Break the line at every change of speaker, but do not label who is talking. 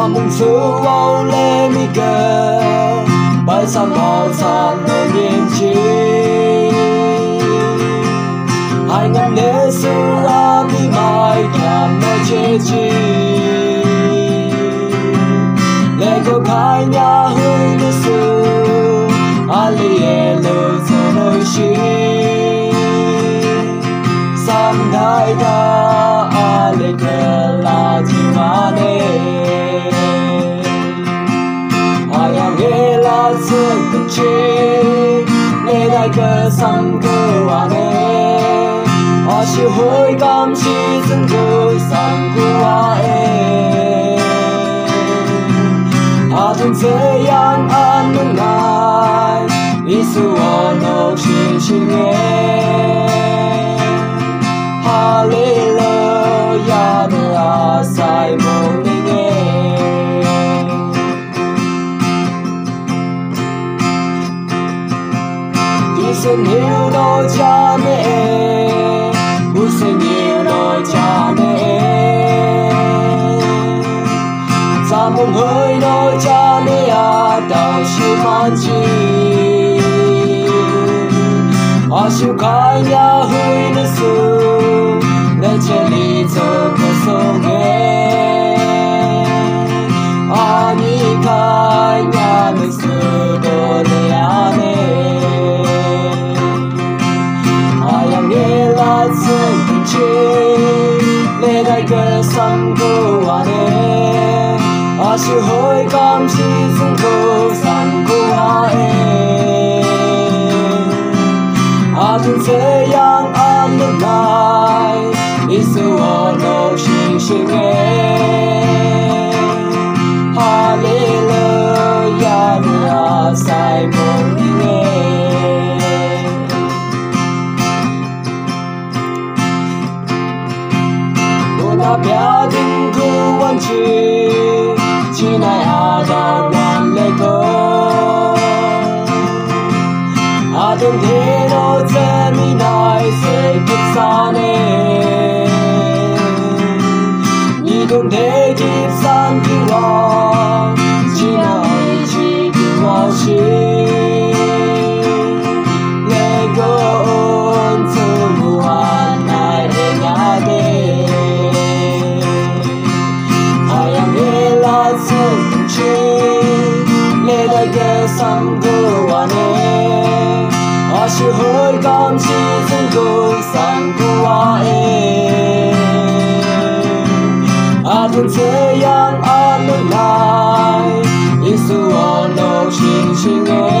mong su ao lê mi cơ bài sam bao sam nỗi niềm chi hai ngàn lê su a mi mai nhàn nơi chế chi lê cô khai nhà hương nữ su ali e lơ giờ nơi chi sam đại đa ale cơ la jiwane ayang e la sun tu chi le dai cơ sam cơ wane a siêu hối cam chi dân cơ sam cơ wa e a thun se yang an nung nai isu ono chi chi nghe Hallelujah, the asai morning Tusen nhiều đôi cha mẹ, tusen nhiều đôi cha mẹ. Cha mong hơi đôi cha mẹ à đào siêu man chi, à siêu khai nhà hơi nữ sư. Để che lý cho cuộc sống nghe ani khai nhà nữ sư đồ lê ane ayang nghe la chân tình chi lê đại cơ sam cơ ane a siêu hối cam chi dung cơ sam cơ ae a thun se yang an nước nai Isu ono shing shing Hallelujah na sai morning Una pia ding ku wan chi nai a da wan le go a dum the no ze mi nai se kip sa ne Don't take it, son, you are. Gina, you are she. Let go on to one night in a day. I am here, lots of chi. Let I get some go on it. I should hold come season go, sun go on Adun se yang an nung nai Isu ono shing shing